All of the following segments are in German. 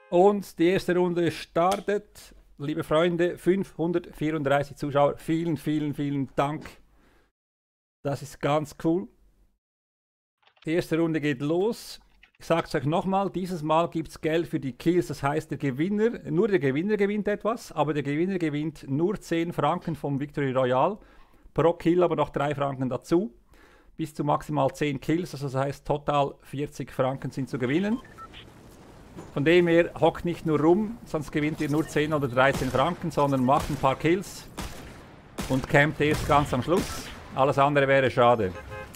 Und die erste Runde startet. Liebe Freunde, 534 Zuschauer. Vielen, vielen, vielen Dank. Das ist ganz cool. Die erste Runde geht los. Ich sage es euch nochmal, dieses Mal gibt es Geld für die Kills. Das heißt, nur der Gewinner gewinnt etwas, aber der Gewinner gewinnt nur 10 Franken vom Victory Royale. Pro Kill aber noch 3 Franken dazu. Bis zu maximal 10 Kills, also das heißt total 40 Franken sind zu gewinnen. Von dem her, hockt nicht nur rum, sonst gewinnt ihr nur 10 oder 13 Franken, sondern macht ein paar Kills und campt erst ganz am Schluss. Alles andere wäre schade.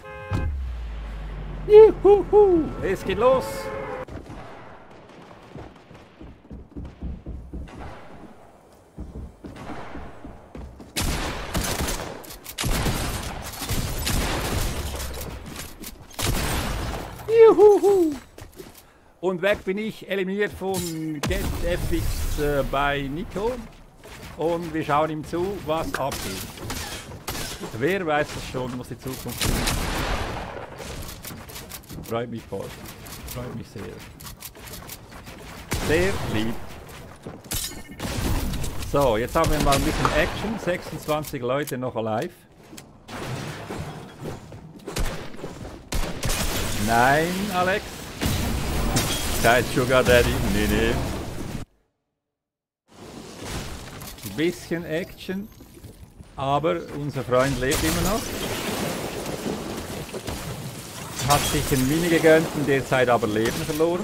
Juhu, es geht los! Juhu! Und weg bin ich, eliminiert von GetFX bei Nico. Und wir schauen ihm zu, was abgeht. Wer weiß das schon, was die Zukunft ist. Freut mich voll. Freut mich sehr. Sehr lieb. So, jetzt haben wir mal ein bisschen Action. 26 Leute noch alive. Nein, Alex. Kein Sugar Daddy. Nee, nee. Ein bisschen Action. Aber unser Freund lebt immer noch. Hat sich ein Mini gegönnt, in der Zeit aber Leben verloren.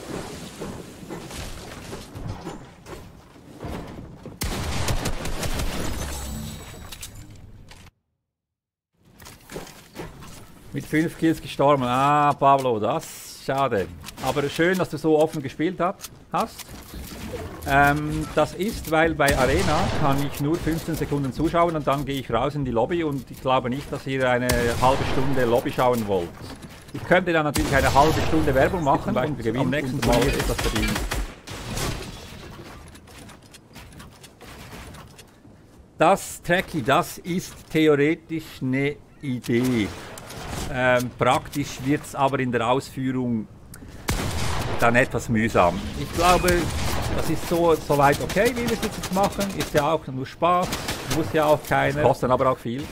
Mit 5 Kills gestorben. Ah, Pablo, das schade. Aber schön, dass du so offen gespielt hast. Das ist, weil bei Arena kann ich nur 15 Sekunden zuschauen und dann gehe ich raus in die Lobby und ich glaube nicht, dass ihr eine halbe Stunde Lobby schauen wollt. Ich könnte dann natürlich eine halbe Stunde Werbung machen und am nächsten Mal ist das verdient. Das Tracky, das ist theoretisch eine Idee. Praktisch wird es aber in der Ausführung dann etwas mühsam. Ich glaube, das ist soweit okay, wie wir es jetzt machen. Ist ja auch nur Spaß, muss ja auch keiner, kostet aber auch viel.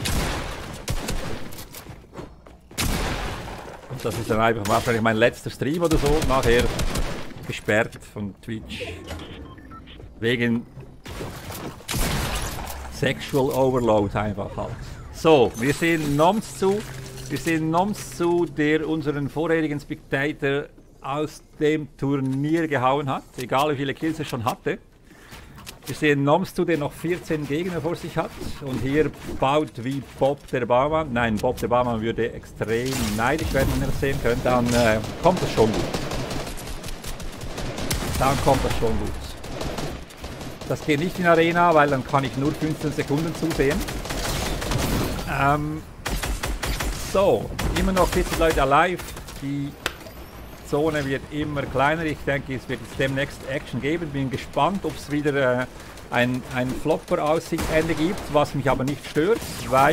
Und das ist dann einfach wahrscheinlich mein letzter Stream oder so, nachher gesperrt von Twitch. Wegen Sexual Overload einfach halt. So, wir sehen Noms zu. Wir sehen Noms zu, der unseren vorherigen Spectator aus dem Turnier gehauen hat, egal wie viele Kills er schon hatte. Wir sehen Noms zu, der noch 14 Gegner vor sich hat und hier baut wie Bob der Baumann. Nein, Bob der Baumann würde extrem neidisch werden, wenn er das sehen könnte. Dann kommt das schon gut. Dann kommt das schon gut. Das geht nicht in Arena, weil dann kann ich nur 15 Sekunden zusehen. So, immer noch 40 Leute alive. Die Zone wird immer kleiner. Ich denke, es wird jetzt demnächst Action geben. Bin gespannt, ob es wieder ein Flopper-Aussichtende gibt, was mich aber nicht stört, weil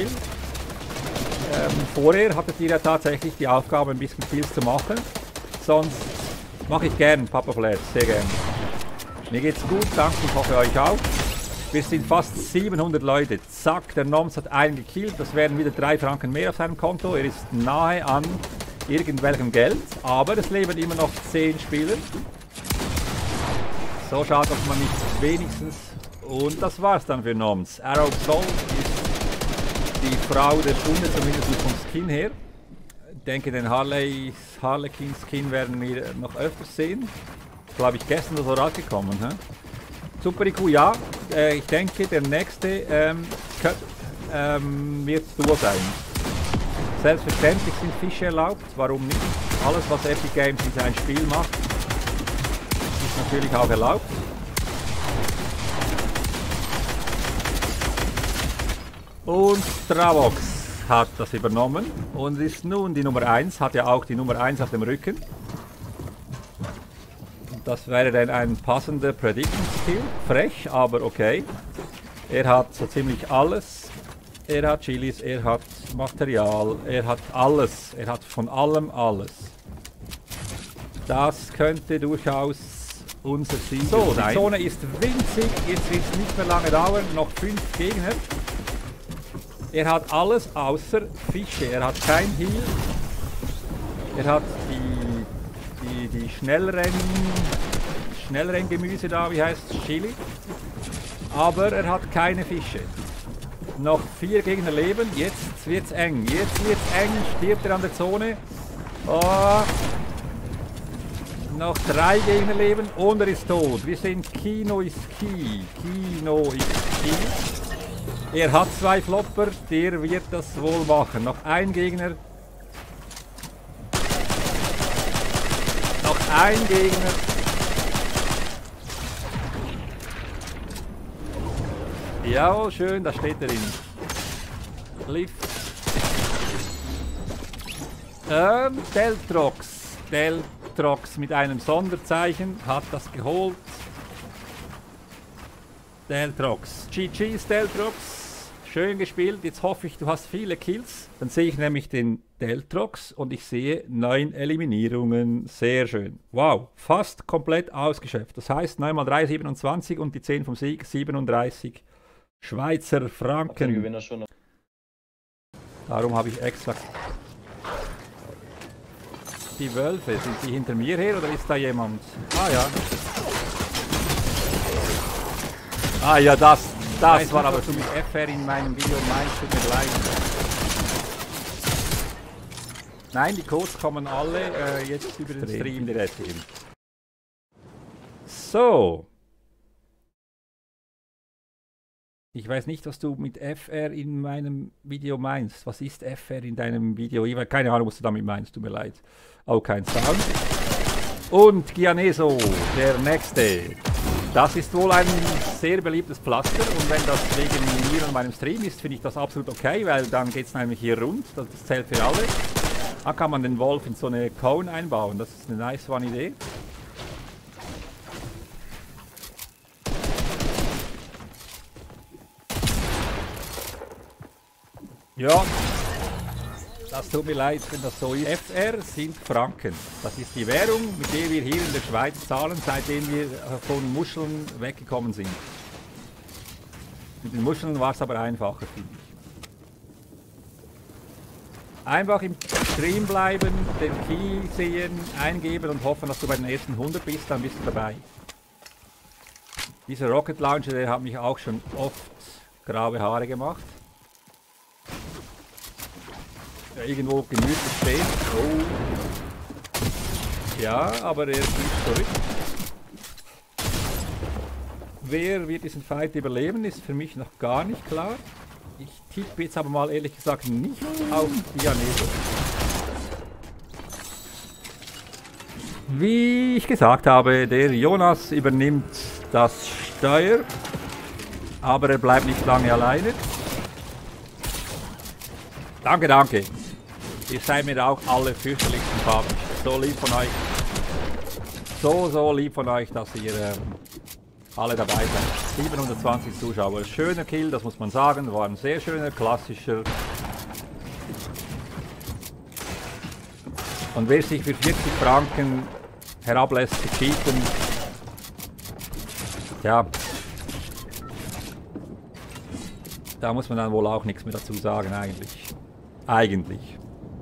vorher hattet ihr ja tatsächlich die Aufgabe, ein bisschen Kills zu machen. Sonst mache ich gern Papa Flash, sehr gern. Mir geht's gut, danke, ich hoffe euch auch. Wir sind fast 700 Leute. Zack, der Noms hat einen gekillt. Das wären wieder 3 Franken mehr auf seinem Konto. Er ist nahe an irgendwelchem Geld, aber es leben immer noch 10 Spieler. So schaut dass man nicht wenigstens. Und das war's dann für Noms. Arrow Soul ist die Frau der Stunde, zumindest vom Skin her. Ich denke, den Harlequin Skin werden wir noch öfters sehen. Glaube ich gestern so rausgekommen. He? Super IQ, ja. Ich denke, der nächste wird Duo sein. Selbstverständlich sind Fische erlaubt, warum nicht? Alles, was Epic Games in sein Spiel macht, ist natürlich auch erlaubt. Und Stravox hat das übernommen und ist nun die Nummer 1, hat ja auch die Nummer 1 auf dem Rücken. Das wäre dann ein passender Prediction Skill. Frech, aber okay. Er hat so ziemlich alles. Er hat Chilis, er hat Material, er hat alles. Er hat von allem alles. Das könnte durchaus unser Sieger sein. So, die Zone ist winzig, jetzt wird es nicht mehr lange dauern, noch 5 Gegner. Er hat alles außer Fische, er hat kein Heal. Er hat die Schnellrenngemüse da, wie heißt es? Chili. Aber er hat keine Fische. Noch 4 Gegner leben, jetzt wird's eng. Jetzt wird's eng, stirbt er an der Zone. Oh. Noch 3 Gegner leben und er ist tot. Wir sehen, Kino ist Key. Kino ist Key. Er hat 2 Flopper, der wird das wohl machen. Noch ein Gegner. Noch ein Gegner. Ja, schön, da steht er in. Lift. Deltrox. Deltrox mit einem Sonderzeichen hat das geholt. Deltrox. GG's Deltrox. Schön gespielt. Jetzt hoffe ich, du hast viele Kills. Dann sehe ich nämlich den Deltrox und ich sehe 9 Eliminierungen. Sehr schön. Wow, fast komplett ausgeschöpft. Das heißt 9 mal 3, 27 und die 10 vom Sieg, 37 Schweizer Franken. Darum habe ich extra... Die Wölfe, sind die hinter mir her oder ist da jemand? Ah ja. Ah ja, das war aber zu mit FR in meinem Video meinst, tut mir leid. Nein, die Codes kommen alle jetzt über den Stream direkt hin. So. Ich weiß nicht, was du mit FR in meinem Video meinst. Was ist FR in deinem Video? Ich habe keine Ahnung, was du damit meinst, tut mir leid. Oh, kein Sound. Und Gianeso, der nächste. Das ist wohl ein sehr beliebtes Pflaster und wenn das wegen mir und meinem Stream ist, finde ich das absolut okay, weil dann geht es nämlich hier rund, das zählt für alle. Da kann man den Wolf in so eine Cone einbauen, das ist eine nice one Idee. Ja, das tut mir leid, wenn das so ist. FR sind Franken. Das ist die Währung, mit der wir hier in der Schweiz zahlen, seitdem wir von Muscheln weggekommen sind. Mit den Muscheln war es aber einfacher, finde ich. Einfach im Stream bleiben, den Key sehen, eingeben und hoffen, dass du bei den ersten 100 bist, dann bist du dabei. Dieser Rocket Launcher, der hat mich auch schon oft graue Haare gemacht. Irgendwo gemütlich stehen. Oh. Ja, aber er fliegt zurück. Wer wird diesen Fight überleben, ist für mich noch gar nicht klar. Ich tippe jetzt aber mal ehrlich gesagt nicht auf Gianeso. Wie ich gesagt habe, der Jonas übernimmt das Steuer. Aber er bleibt nicht lange alleine. Danke, danke. Ihr seid mir auch alle fürchterlich sympathisch. So lieb von euch. So lieb von euch, dass ihr alle dabei seid. 720 Zuschauer. Schöner Kill, das muss man sagen. War ein sehr schöner, klassischer. Und wer sich für 40 Franken herablässt zu cheaten, ja, da muss man dann wohl auch nichts mehr dazu sagen eigentlich.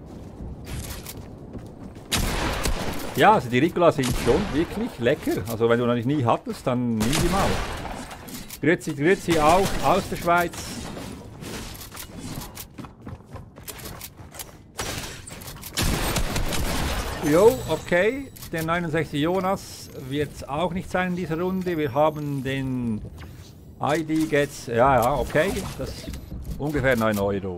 Ja, also die Ricola sind schon wirklich lecker. Also wenn du noch nie hattest, dann nimm die mal. Grüezi auch aus der Schweiz. Jo, okay. Der 69 Jonas wird es auch nicht sein in dieser Runde. Wir haben den ID Gets, ja, okay. Das ist ungefähr 9 Euro.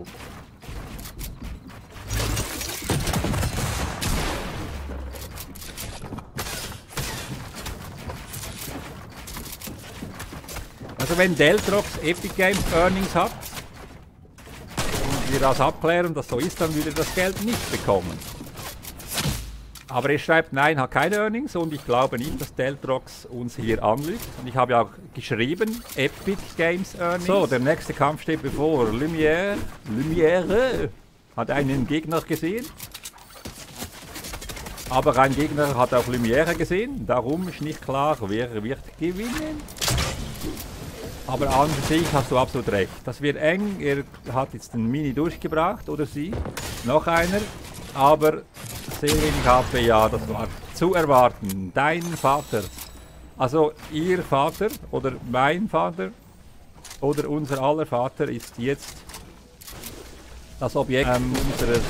Also wenn Deltrox Epic Games Earnings hat und wir das abklären, dass so ist, dann würde er das Geld nicht bekommen. Aber er schreibt, nein, hat keine Earnings und ich glaube nicht, dass Deltrox uns hier anlügt. Und ich habe ja auch geschrieben, Epic Games Earnings. So, der nächste Kampf steht bevor. Lumiere hat einen Gegner gesehen. Aber ein Gegner hat auch Lumiere gesehen, darum ist nicht klar, wer wird gewinnen. Aber an sich hast du absolut recht. Das wird eng, er hat jetzt den Mini durchgebracht, oder sie. Noch einer, aber sehr wenig HP, ja, das war zu erwarten. Dein Vater, also ihr Vater oder mein Vater oder unser aller Vater ist jetzt das Objekt unseres...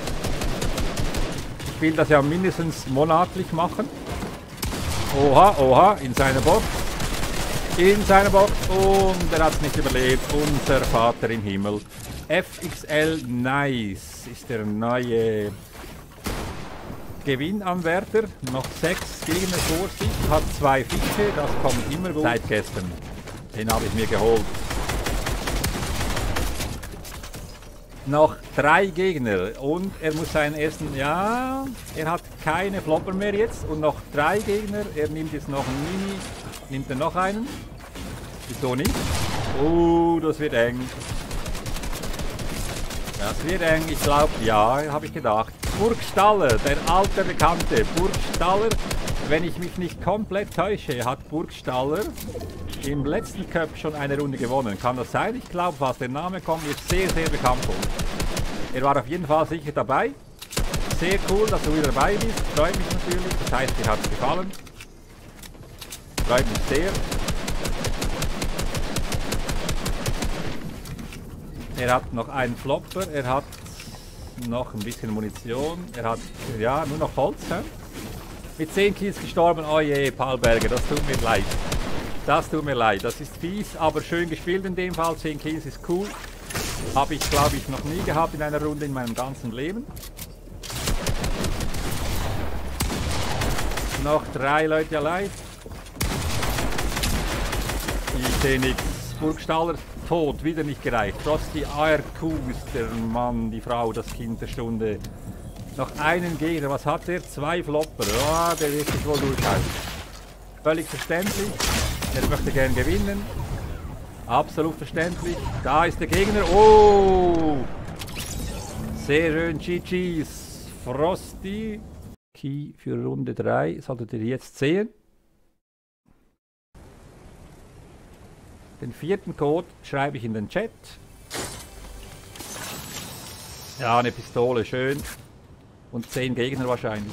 Ich will das ja mindestens monatlich machen. Oha, oha, in seiner Box. In seiner Box und er hat es nicht überlebt. Unser Vater im Himmel. FXL Nice ist der neue Gewinnanwärter. Noch 6 Gegner vor sich. Hat 2 Fische, das kommt immer gut. Seit gestern. Den habe ich mir geholt. Noch 3 Gegner und er muss seinen ersten, ja, er hat keine Flopper mehr jetzt und noch 3 Gegner, er nimmt jetzt noch einen Mini, nimmt er noch einen, wieso nicht? Das wird eng. Das wird eng, ich glaube, ja, habe ich gedacht. Burgstaller, der alte Bekannte, Burgstaller, wenn ich mich nicht komplett täusche, hat Burgstaller im letzten Cup schon eine Runde gewonnen. Kann das sein? Ich glaube fast. Der Name kommt mir sehr, sehr bekannt vor. Er war auf jeden Fall sicher dabei. Sehr cool, dass du wieder dabei bist. Freut mich natürlich. Das heißt, dir hat es gefallen. Freut mich sehr. Er hat noch einen Flopper. Er hat noch ein bisschen Munition. Er hat, ja, nur noch Holz. He? Mit 10 Kills gestorben. Oh je, Paul Berger, das tut mir leid. Das tut mir leid, das ist fies, aber schön gespielt in dem Fall. 10 Kills ist cool. Habe ich, glaube ich, noch nie gehabt in einer Runde in meinem ganzen Leben. Noch 3 Leute alive. Ich sehe nichts. Burgstaller tot, wieder nicht gereicht. Trotz die ARQ ist der Mann, die Frau, das Kind der Stunde. Noch einen Gegner, was hat er? 2 Flopper. Oh, der wird sich wohl durchhalten. Völlig verständlich. Er möchte gern gewinnen. Absolut verständlich. Da ist der Gegner. Oh! Sehr schön. GG's. Frosty. Key für Runde 3. Solltet ihr jetzt sehen. Den 4. Code schreibe ich in den Chat. Ja, eine Pistole. Schön. Und 10 Gegner wahrscheinlich.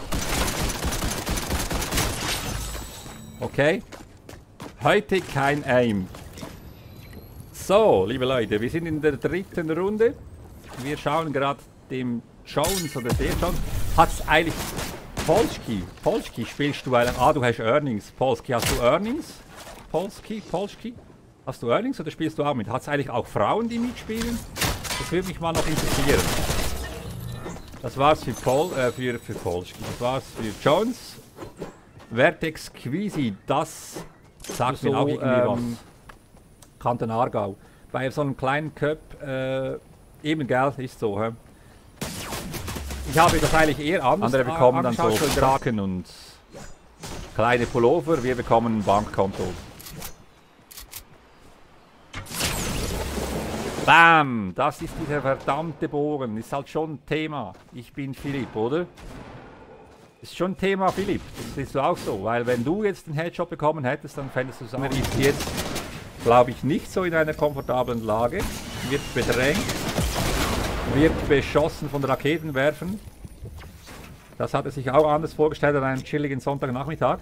Okay. Heute kein Aim. So, liebe Leute, wir sind in der 3. Runde. Wir schauen gerade dem Jones oder der Jones. Hat's eigentlich Polski? Polski spielst du eigentlich? Ah, du hast Earnings. Polski, hast du Earnings? Polski? Hast du Earnings oder spielst du auch mit? Hat es eigentlich auch Frauen, die mitspielen? Das würde mich mal noch interessieren. Das war's für Polski. Das war's für Jones. Vertex Quisi, das sagt so, mir auch irgendwie was. Kanton Aargau. Bei so einem kleinen Cup, eben gell, ist so. He? Ich habe das eigentlich eher anders. Andere bekommen dann so Kraken und kleine Pullover, wir bekommen ein Bankkonto. Bam! Das ist dieser verdammte Bogen. Ist halt schon ein Thema. Ich bin Philipp, oder? Ist schon ein Thema, Philipp. Das siehst du auch so. Weil wenn du jetzt den Headshot bekommen hättest, dann fändest du es auch. Er ist jetzt, glaube ich, nicht so in einer komfortablen Lage. Wird bedrängt. Wird beschossen von Raketenwerfern. Das hat er sich auch anders vorgestellt an einem chilligen Sonntagnachmittag.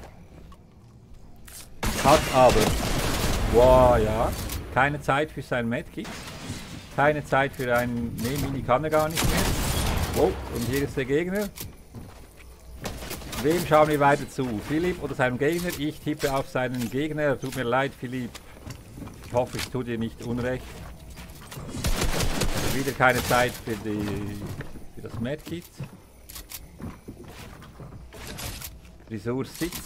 Hat aber, wow, ja, keine Zeit für sein Medkit. Keine Zeit für einen, nee, Mini kann er gar nicht mehr. Oh, und hier ist der Gegner. Wem schauen wir weiter zu? Philipp oder seinem Gegner? Ich tippe auf seinen Gegner. Tut mir leid, Philipp. Ich hoffe, ich tue dir nicht unrecht. Wieder keine Zeit für das Medkit. Frisur sitzt.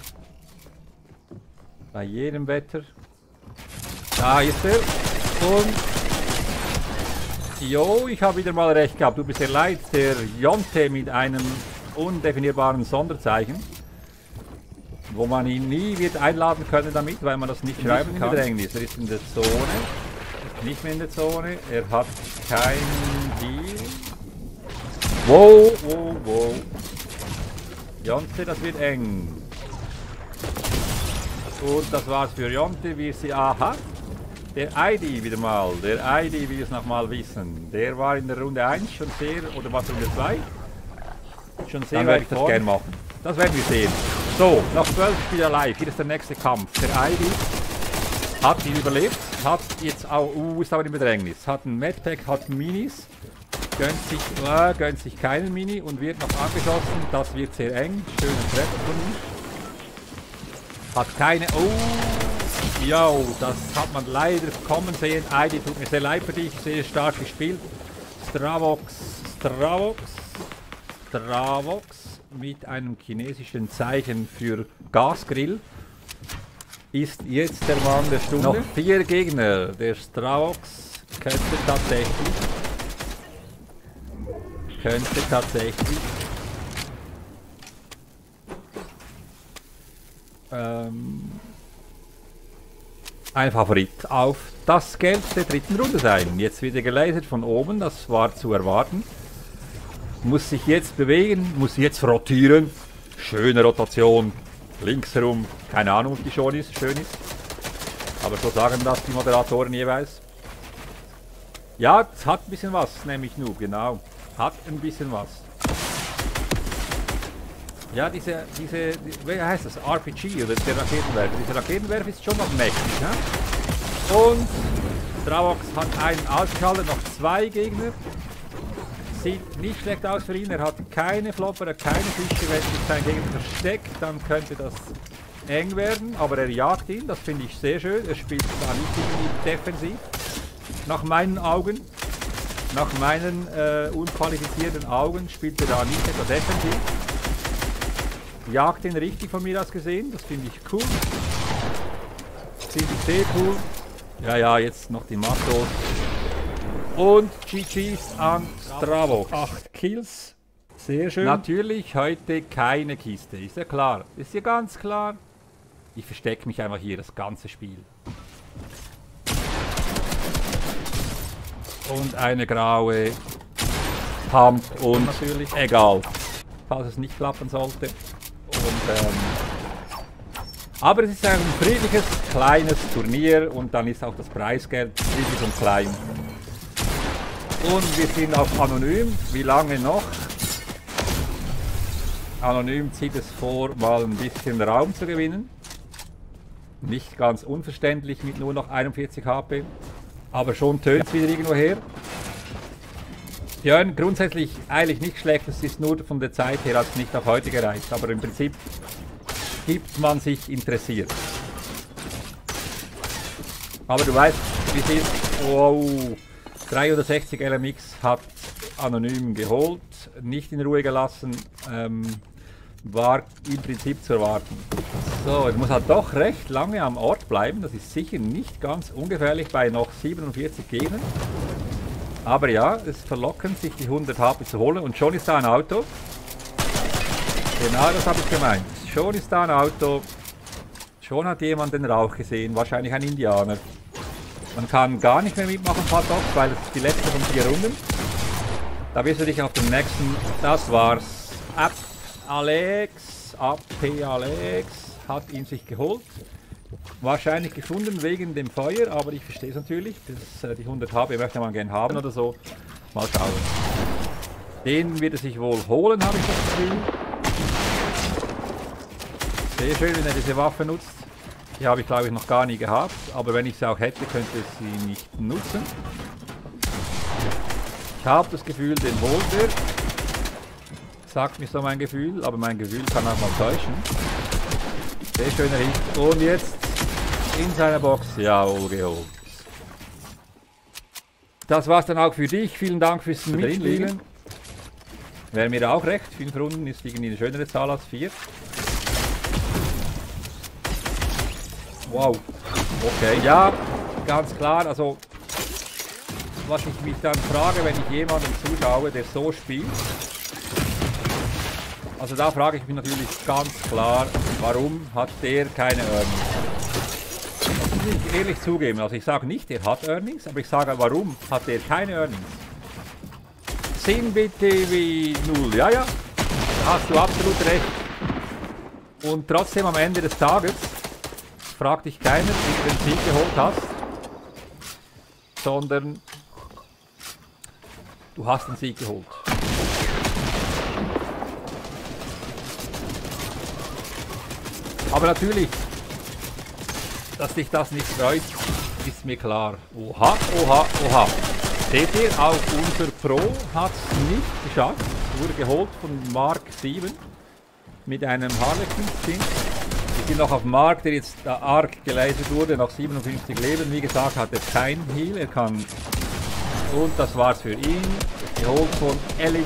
Bei jedem Wetter. Da ist er. Und jo, ich habe wieder mal recht gehabt. Du bist der Leid, der Jonte mit einem undefinierbaren Sonderzeichen, wo man ihn nie wird einladen können damit, weil man das nicht schreiben kann. Er ist in der Zone, nicht mehr in der Zone, er hat kein Heal. Wow, wow, wow. Jonte, das wird eng. Und das war's für Jonte. Wir sie aha. Der ID wieder mal. Der ID will es nochmal wissen. Der war in der Runde 1 schon sehr, oder was Runde 2? Schon sehr Dann weit werde ich das gerne machen. Das werden wir sehen. So, noch 12 Spieler live. Hier ist der nächste Kampf. Der ID hat ihn überlebt. Hat jetzt auch, ist aber im Bedrängnis. Hat ein Medpack, hat Minis. Gönnt sich keinen Mini und wird noch angeschossen. Das wird sehr eng. Schöner Treffer von ihm. Hat keine. Oh, yo, das hat man leider kommen sehen. ID, tut mir sehr leid für dich. Sehr stark gespielt. Stravox mit einem chinesischen Zeichen für Gasgrill ist jetzt der Mann der Stunde. Noch 4 Gegner. Der Stravox könnte tatsächlich ein Favorit auf das Geld der dritten Runde sein. Jetzt wieder geleitet von oben, das war zu erwarten. Muss sich jetzt bewegen, muss jetzt rotieren. Schöne Rotation. Links herum, keine Ahnung, ob die schön ist. Aber so sagen das die Moderatoren jeweils. Ja, es hat ein bisschen was, nämlich nur, genau. Hat ein bisschen was. Ja, wie heißt das? RPG oder der Raketenwerfer. Dieser Raketenwerfer ist schon noch mächtig. Ne? Und Stravox hat einen ausgeschaltet, noch 2 Gegner. Sieht nicht schlecht aus für ihn. Er hat keine Flopper, keine Fische. Wenn sich sein Gegner versteckt, dann könnte das eng werden. Aber er jagt ihn, das finde ich sehr schön. Er spielt zwar nicht irgendwie defensiv. Nach meinen Augen, nach meinen unqualifizierten Augen spielt er da nicht etwa defensiv. Jagt ihn richtig von mir aus gesehen, das finde ich cool. Finde ich sehr cool. Ja, jetzt noch die Makros. Und GG's an Stravox. 8 Kills. Sehr schön. Natürlich heute keine Kiste, ist ja klar. Ist ja ganz klar. Ich verstecke mich einfach hier das ganze Spiel. Und eine graue Pump und natürlich egal, falls es nicht klappen sollte. Aber es ist ein friedliches, kleines Turnier und dann ist auch das Preisgeld friedlich und klein. Und wir sind auf Anonym. Wie lange noch? Anonym zieht es vor, mal ein bisschen Raum zu gewinnen. Nicht ganz unverständlich mit nur noch 41 HP. Aber schon tönt es wieder irgendwo her. Björn, grundsätzlich eigentlich nicht schlecht. Es ist nur von der Zeit her, hat es nicht auf heute gereicht. Aber im Prinzip gibt man sich interessiert. Aber du weißt, wie es ist. Wow. 360 LMX hat Anonym geholt, nicht in Ruhe gelassen, war im Prinzip zu erwarten. So, ich muss halt doch recht lange am Ort bleiben, das ist sicher nicht ganz ungefährlich bei noch 47 Gegnern. Aber ja, es ist verlockend, sich die 100 HP zu holen und schon ist da ein Auto. Genau das habe ich gemeint. Schon ist da ein Auto, schon hat jemand den Rauch gesehen, wahrscheinlich ein Indianer. Man kann gar nicht mehr mitmachen, Patox, weil es ist die letzte von 4 Runden. Da wirst du dich auf den nächsten, das war's. AP Alex hat ihn sich geholt. Wahrscheinlich gefunden wegen dem Feuer, aber ich verstehe es natürlich. Das, die 100 HP möchte man gerne haben oder so. Mal schauen. Den wird er sich wohl holen, habe ich das Gefühl. Sehr schön, wenn er diese Waffe nutzt. Die habe ich, glaube ich, noch gar nie gehabt, aber wenn ich sie auch hätte, könnte ich sie nicht nutzen. Ich habe das Gefühl, den holt er. Sagt mir so mein Gefühl, aber mein Gefühl kann auch mal täuschen. Sehr schöner Hit. Und jetzt in seiner Box, jawohl, geholt. Das war's dann auch für dich. Vielen Dank fürs Mitspielen. Wäre mir auch recht. 5 Runden ist irgendwie eine schönere Zahl als 4. Wow. Okay, ja, ganz klar. Also, was ich mich dann frage, wenn ich jemanden zuschaue, der so spielt. Also da frage ich mich natürlich ganz klar, warum hat der keine Earnings? Das muss ich ehrlich zugeben. Also ich sage nicht, er hat Earnings, aber ich sage, warum hat er keine Earnings? Sin bitte wie 0. Ja, da hast du absolut recht. Und trotzdem am Ende des Tages fragt dich keiner, wie du den Sieg geholt hast, sondern du hast den Sieg geholt. Aber natürlich, dass dich das nicht freut, ist mir klar. Oha, oha, oha. Seht ihr, auch unser Pro hat es nicht geschafft. Wurde geholt von Mark 7 mit einem Harlequin-Skin. Wir sind noch auf Mark, der jetzt arg gelasert wurde, nach 57 Leben. Wie gesagt, hat er kein Heal. Er kann. Und das war's für ihn. Geholt von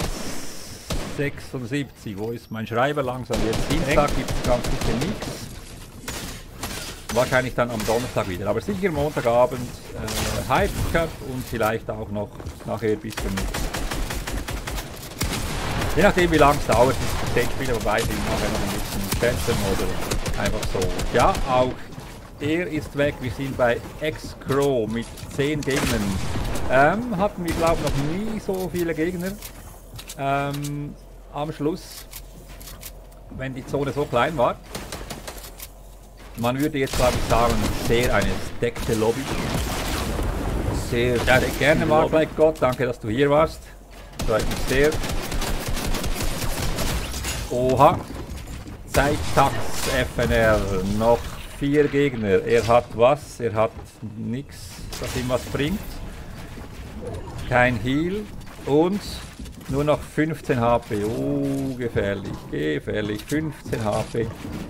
Elix76. Wo ist mein Schreiber langsam? Jetzt Dienstag gibt es ganz sicher nichts. Wahrscheinlich dann am Donnerstag wieder. Aber sicher Montagabend Hype Cup und vielleicht auch noch nachher ein bisschen mit. Je nachdem wie lange es dauert, ist 10 Spiele vorbei, sind nachher noch ein bisschen schätzen oder einfach so. Ja, auch er ist weg. Wir sind bei X-Crow mit 10 Gegnern. Hatten wir glaube ich noch nie so viele Gegner am Schluss, wenn die Zone so klein war. Man würde jetzt glaube ich sagen, sehr eine stackte Lobby. Sehr gerne Mark Like Gott, danke dass du hier warst. Freut mich sehr. Oha. Zeittax FNR, noch 4 Gegner. Er hat was? Er hat nichts, das ihm was bringt. Kein Heal und nur noch 15 HP. Oh, gefährlich, gefährlich. 15 HP.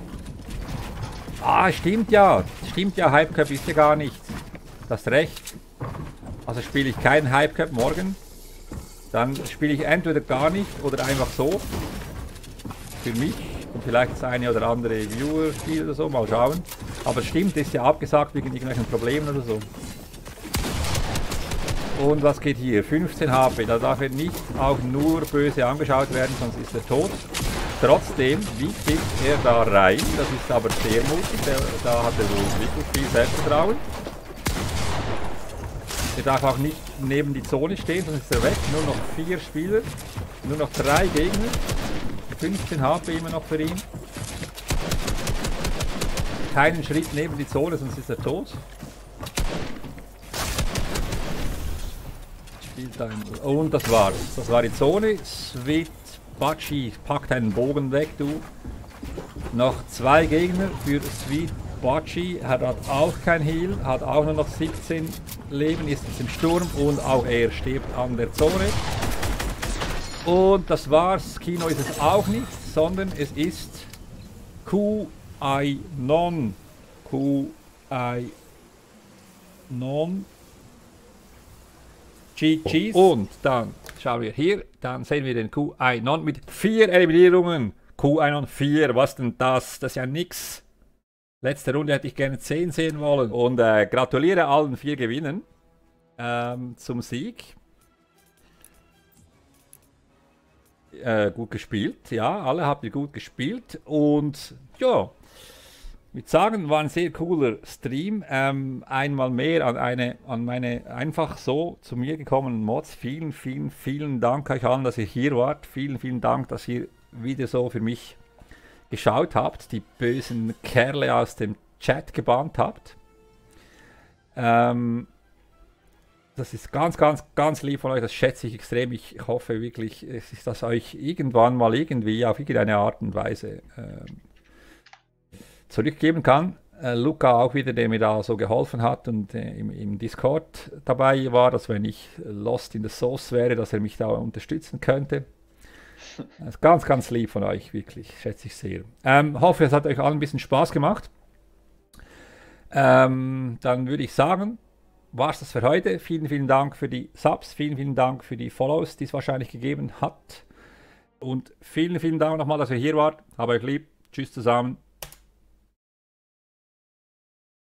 Ah, stimmt ja. Stimmt ja, Hypecup ist ja gar nicht. Das Recht. Also spiele ich keinen Hypecup morgen. Dann spiele ich entweder gar nicht oder einfach so. Für mich. Und vielleicht das eine oder andere Viewer-Spiel oder so. Mal schauen. Aber stimmt, ist ja abgesagt wegen irgendwelchen Problemen oder so. Und was geht hier? 15 HP. Da darf er nicht auch nur böse angeschaut werden, sonst ist er tot. Trotzdem, wie kriegt er da rein? Das ist aber sehr mutig. Da hat er wohl wirklich viel Selbstvertrauen. Er darf auch nicht neben die Zone stehen, sonst ist er weg. Nur noch 4 Spieler. Nur noch 3 Gegner. 15 HP immer noch für ihn. Keinen Schritt neben die Zone, sonst ist er tot. Und das war's. Das war die Zone. Sweet Bachi packt einen Bogen weg, du. Noch 2 Gegner für Sweet Bachi. Er hat auch kein Heal, hat auch nur noch 17 Leben, ist jetzt im Sturm und auch er stirbt an der Zone. Und das war's. Kino ist es auch nicht, sondern es ist QI Non. QI Non. GG's. Und dann schauen wir hier, dann sehen wir den QI Non mit 4 Eliminierungen. QI Non 4, was denn das? Das ist ja nix. Letzte Runde hätte ich gerne 10 sehen wollen. Und gratuliere allen 4 Gewinnern zum Sieg. Gut gespielt, ja, alle habt ihr gut gespielt. Und ja, ich würde sagen, war ein sehr cooler Stream. Einmal mehr an meine einfach so zu mir gekommenen Mods. Vielen, vielen, vielen Dank euch allen, dass ihr hier wart. Vielen, vielen Dank, dass ihr wieder so für mich geschaut habt, die bösen Kerle aus dem Chat gebannt habt. Das ist ganz, ganz, ganz lieb von euch, das schätze ich extrem. Ich hoffe wirklich, dass euch irgendwann mal irgendwie auf irgendeine Art und Weise zurückgeben kann. Luca auch wieder, der mir da so geholfen hat und im Discord dabei war, dass wenn ich lost in the sauce wäre, dass er mich da unterstützen könnte. Das ist ganz, ganz lieb von euch, wirklich, schätze ich sehr. Hoffe, es hat euch allen ein bisschen Spaß gemacht. Dann würde ich sagen, war es das für heute. Vielen, vielen Dank für die Subs, vielen, vielen Dank für die Follows, die es wahrscheinlich gegeben hat. Und vielen, vielen Dank nochmal, dass ihr hier wart. Hab euch lieb. Tschüss zusammen.